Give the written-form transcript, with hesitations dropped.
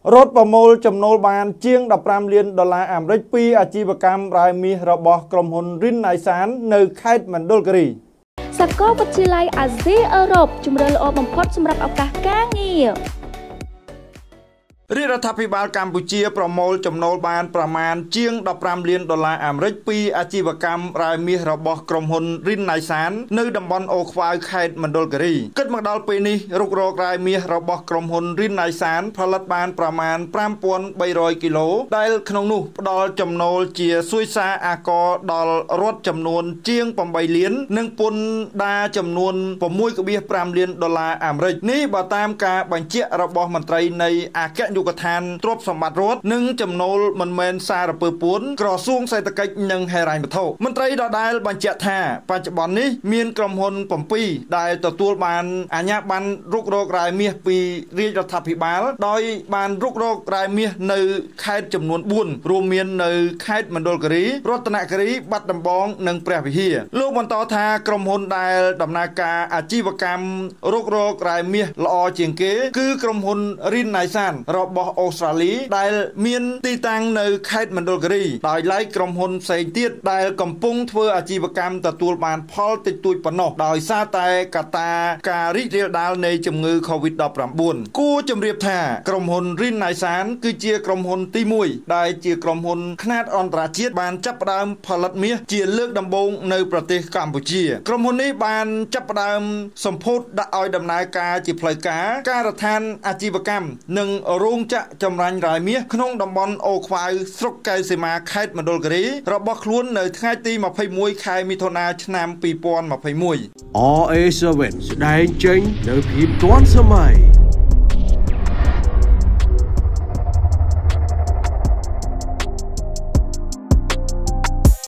រត់ប្រមូលចំណូលបានជាង$15 លានអាមេរិកពីអាជីវកម្មរ៉ែមាសរបស់ក្រុមហ៊ុន Rinnaisan នៅខេត្តមណ្ឌលគិរីសាកលវិទ្យាល័យអាស៊ីអឺរ៉ុបជំរឿនល្អបំផុតសម្រាប់ឱកាសការងាររាជរដ្ឋាភិបាលកម្ពុជាប្រមូលចំណូលបានប្រមាណជាង$15 លានអាមេរិកពីអាជីវកម្មរ៉ែមាសរបស់ក្រុមហ៊ុន Rinnaisan នៅតំបន់អូខ្វាវខេត្តមណ្ឌលគិរីគិតមកដល់ពេលនេះរុករករ៉ែមាសរបស់ក្រុមហ៊ុន Rinnaisan ផលិតបានប្រមាណ5,300 គីឡូដែលក្នុងនោះផ្ដល់ចំណូលជាសុយសាអាករដល់រដ្ឋចំនួនជាង8 លាននិងពន្ធដារចំនួន$6.5 លានអាមេរិកនេះបើតាមការបញ្ជាក់របស់មន្ត្រីនៃអគ្គនាយកដ្ឋានទ្រព្យសម្បត្តិរដ្ឋនិងចំណូលមិនមែនសារពើពួនក្រសួងសេដ្ឋកិច្ចនិងហិរញ្ញវត្ថុមន្ត្រីដដែលបញ្ជាក់ថាបច្ចុប្បន្ននេះមានក្រុមហ៊ុន7ដែលទទួលបានអាជ្ញាប័ណ្ណរុករករ៉ែមាសពីរាជរដ្ឋាភិបាលដោយបានរុករករ៉ែមាសនៅខេត្តចំនួន4រួមមាននៅខេត្តមណ្ឌលគិរីរតនគិរីបាត់ដំបងនិងព្រះវិហារលោកបន្តថាក្រុមហ៊ុនដែលដំណើរការអាជីវកម្មរុករករ៉ែមាសល្អជាងគេគឺក្រុមហ៊ុន Rinnaisan របស់អូស្ត្រាលីដែលមានទីតាំងនៅខេត្តមណ្ឌលគិរីដោយឡែកក្រុមហ៊ុនផ្សេងទៀតដែលកំពុងធ្វើអាជីវកម្មទទួលបានផលតិចតួចប៉ុណ្ណោះដោយសារតែកត្តាការរីករាលដាលនៃជំងឺ Covid-19 គួរជម្រាបថាក្រុមហ៊ុន Rinnaisan គឺជាក្រុមហ៊ុនទី1ដែលជាក្រុមហ៊ុនខ្នាតអន្តរជាតិបានចាប់ផ្ដើមផលិតមាសជាលើកដំបូងនៅប្រទេសកម្ពុជាក្រុមហ៊ុននេះបានចាប់ផ្ដើមសម្ពោធដាក់ឲ្យដំណើរការជាផ្លូវការការដ្ឋានអាជីវកម្មនិងរោងចក្រចម្រាញ់រ៉ែមាសក្នុងតំបន់អូខ្វាវស្រុកកែវសីមាខេត្តមណ្ឌលគិរីរបស់ខ្លួននៅថ្ងៃទី21ខែមិថុនាឆ្នាំ2021 RA7 ស្ដែងចេញនៅភាពទាន់សម័យ